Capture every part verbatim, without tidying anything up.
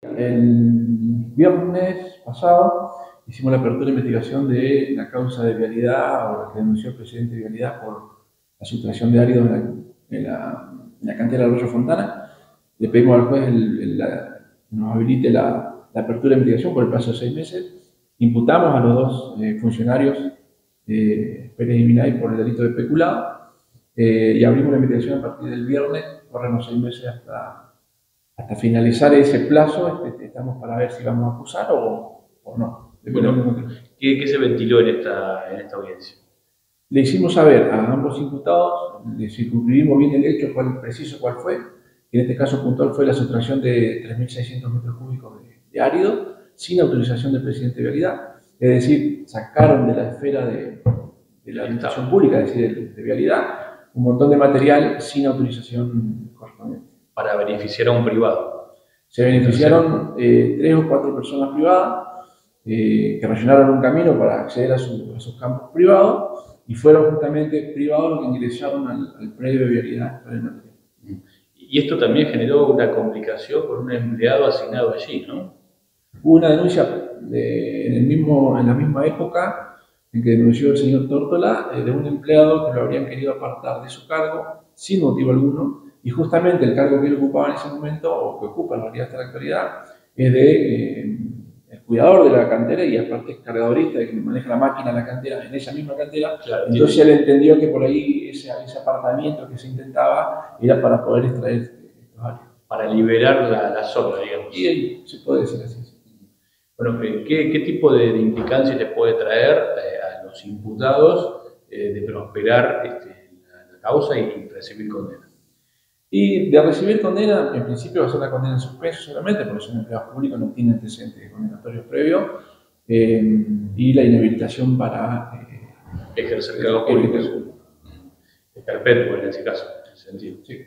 El viernes pasado hicimos la apertura de investigación de la causa de vialidad o la que denunció el presidente de Vialidad por la sustracción de áridos en la, en la, en la cantera del Arroyo Fontana. Le pedimos al juez el, el, la, nos habilite la, la apertura de investigación por el plazo de seis meses. Imputamos a los dos eh, funcionarios, eh, Pérez y Minay, por el delito de peculado eh, y abrimos la investigación a partir del viernes. Corren los seis meses hasta Hasta finalizar ese plazo. Este, estamos para ver si vamos a acusar o, o no. Bueno, ¿qué, ¿qué se ventiló en esta, en esta audiencia? Le hicimos saber a ambos imputados, le circunscribimos bien el hecho, cuál preciso cuál fue. En este caso puntual fue la sustracción de tres mil seiscientos metros cúbicos de, de árido sin autorización del presidente de Vialidad. Es decir, sacaron de la esfera de, de la administración pública, es decir, de, de Vialidad, un montón de material sin autorización correspondiente. Para beneficiar a un privado. Se beneficiaron eh, tres o cuatro personas privadas eh, que rellenaron un camino para acceder a, su, a sus campos privados y fueron justamente privados los que ingresaron al, al predio de Vialidad. Y esto también generó una complicación con un empleado asignado allí, ¿no? Hubo una denuncia de, en, el mismo, en la misma época en que denunció el señor Tórtola eh, de un empleado que lo habrían querido apartar de su cargo sin motivo alguno. Y justamente el cargo que él ocupaba en ese momento, o que ocupa en realidad hasta la actualidad, es de eh, el cuidador de la cantera y aparte es cargadorista, de que maneja la máquina de la cantera, en esa misma cantera. Claro, entonces él entendió que por ahí ese, ese apartamiento que se intentaba era para poder extraer estos áridos. Para liberar la, la zona, digamos. Y ahí se puede decir así. Bueno, ¿qué, qué tipo de, de implicancias le puede traer eh, a los imputados eh, de prosperar este, la, la causa y recibir condena? Y de recibir condena, en principio va a ser la condena en suspenso solamente, porque son empleados públicos, no tienen antecedentes condenatorios previos, eh, y la inhabilitación para eh, ejercer cargos públicos. Es perpetuo en ese caso, en ese sentido. Sí.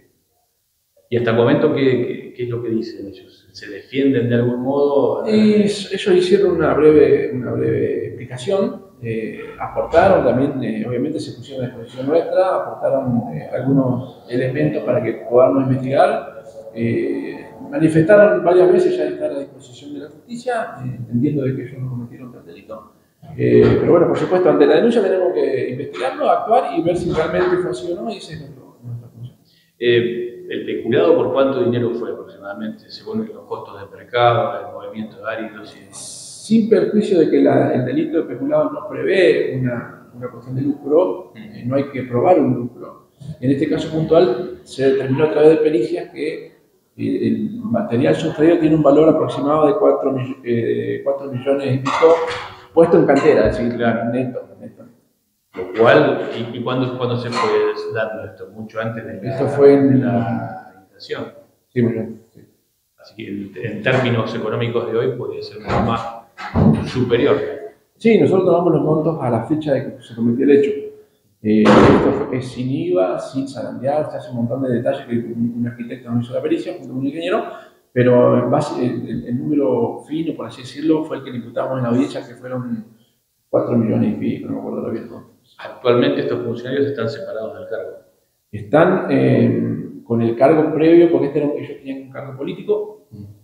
¿Y hasta el momento qué, qué, qué es lo que dicen ellos? ¿Se defienden de algún modo? Y ellos hicieron una breve, una breve explicación. Eh, aportaron también, eh, obviamente se pusieron a disposición nuestra, aportaron eh, algunos elementos para que podamos investigar. Eh, manifestaron varias veces ya estar a disposición de la justicia, eh, entendiendo de que ellos no cometieron tal delito. Eh, pero bueno, por supuesto, ante la denuncia tenemos que investigarlo, actuar y ver si realmente fue así o no, y esa es nuestra función. Eh, ¿El peculado por cuánto dinero fue aproximadamente, según los costos de mercado, el movimiento de áridos y demás? Sin perjuicio de que la, el delito de peculado no prevé una, una cuestión de lucro, eh, no hay que probar un lucro. En este caso puntual se determinó a través de pericias que eh, el material sustraído tiene un valor aproximado de cuatro millones y pico puesto en cantera, es decir, claro, neto, neto. Lo cual, ¿y, y cuándo, cuándo se fue dando esto? ¿Mucho antes de la, esto fue en, de la inflación? Sí, muy bien. Sí. Así que en, en términos económicos de hoy podría ser mucho más superior. Sí, nosotros tomamos los montos a la fecha de que se cometió el hecho. Eh, esto es sin I V A, sin zarandear, se hace un montón de detalles que un arquitecto no hizo la pericia junto con un ingeniero, pero en base, el, el número fino, por así decirlo, fue el que le imputamos en la audiencia, que fueron cuatro millones y pico, no me acuerdo bien. Actualmente estos funcionarios están separados del cargo. Están eh, con el cargo previo, porque este era, ellos tenían un cargo político,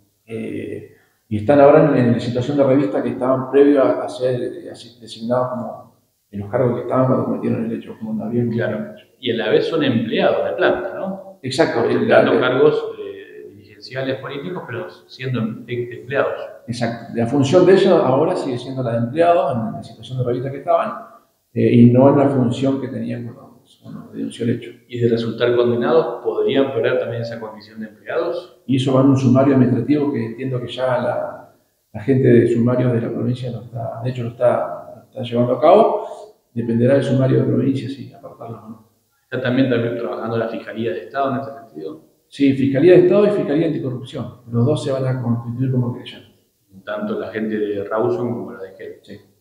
eh, y están ahora en, en la situación de revista que estaban previo a, a ser designados como en los cargos que estaban cuando cometieron el hecho, como no habían. Claro. Y a la vez son empleados de planta, ¿no? Exacto. Dando el, cargos eh, dirigenciales políticos, pero siendo empleados. Exacto. La función de ellos ahora sigue siendo la de empleados en la situación de revista que estaban, eh, y no en la función que tenían cuando, cuando denunció el hecho. ¿Y de resultar condenados podrían perder también esa condición de empleados? Y eso va en un sumario administrativo que entiendo que ya la, la gente de sumarios de la provincia lo está, de hecho lo está, lo está llevando a cabo. Dependerá del sumario de provincia si apartarlo o no. ¿Está también, también trabajando la Fiscalía de Estado en este sentido? Sí, Fiscalía de Estado y Fiscalía Anticorrupción. Los dos se van a constituir como querellantes. Tanto la gente de Rawson como la de Gel. Sí.